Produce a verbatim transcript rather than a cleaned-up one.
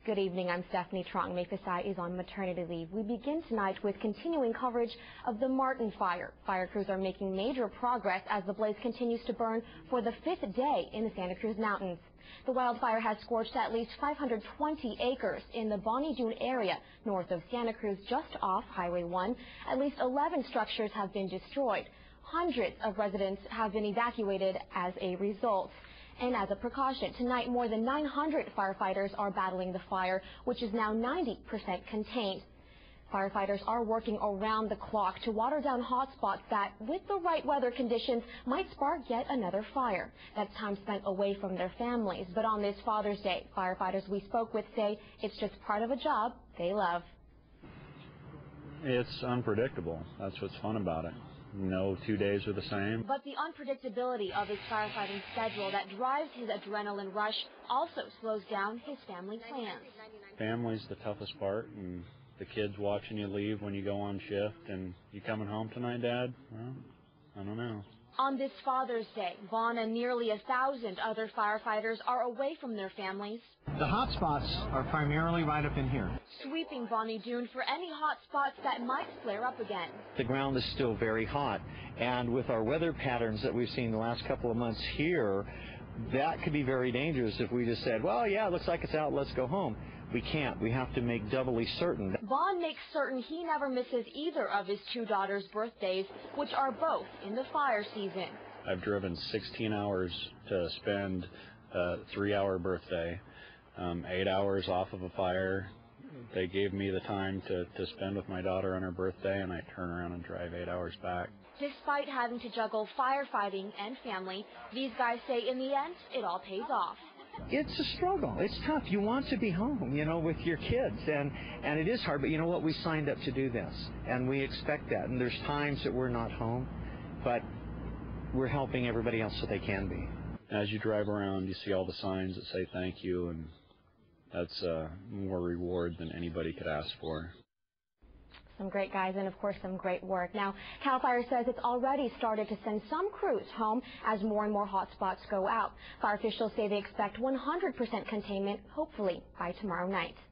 Good evening, I'm Stephanie Trong. Mafisai is on maternity leave. We begin tonight with continuing coverage of the Martin fire. Fire crews are making major progress as the blaze continues to burn for the fifth day in the Santa Cruz Mountains. The wildfire has scorched at least five hundred twenty acres in the Bonnie Doon area north of Santa Cruz, just off Highway one. At least eleven structures have been destroyed. Hundreds of residents have been evacuated as a result. And as a precaution, tonight more than nine hundred firefighters are battling the fire, which is now ninety percent contained. Firefighters are working around the clock to water down hotspots that, with the right weather conditions, might spark yet another fire. That's time spent away from their families. But on this Father's Day, firefighters we spoke with say it's just part of a job they love. It's unpredictable. That's what's fun about it. No two days are the same. But the unpredictability of his firefighting schedule that drives his adrenaline rush also slows down his family plans. Family's the toughest part, and the kids watching you leave when you go on shift. And you coming home tonight, Dad? Well, I don't know. On this Father's Day, Vaughn and nearly a thousand other firefighters are away from their families. The hot spots are primarily right up in here. Sweeping Bonnie Doon for any hot spots that might flare up again. The ground is still very hot, and with our weather patterns that we've seen the last couple of months here, that could be very dangerous if we just said, well, yeah, it looks like it's out, let's go home. We can't. We have to make doubly certain. Vaughn makes certain he never misses either of his two daughters' birthdays, which are both in the fire season. I've driven sixteen hours to spend a three-hour birthday, um, eight hours off of a fire. They gave me the time to, to spend with my daughter on her birthday, and I turn around and drive eight hours back. Despite having to juggle firefighting and family, these guys say in the end, it all pays off. It's a struggle. It's tough. You want to be home, you know, with your kids, and, and it is hard, but you know what? We signed up to do this, and we expect that, and there's times that we're not home, but we're helping everybody else so they can be. As you drive around, you see all the signs that say thank you, and that's uh, more reward than anybody could ask for. Some great guys and, of course, some great work. Now, CAL FIRE says it's already started to send some crews home as more and more hotspots go out. Fire officials say they expect one hundred percent containment, hopefully, by tomorrow night.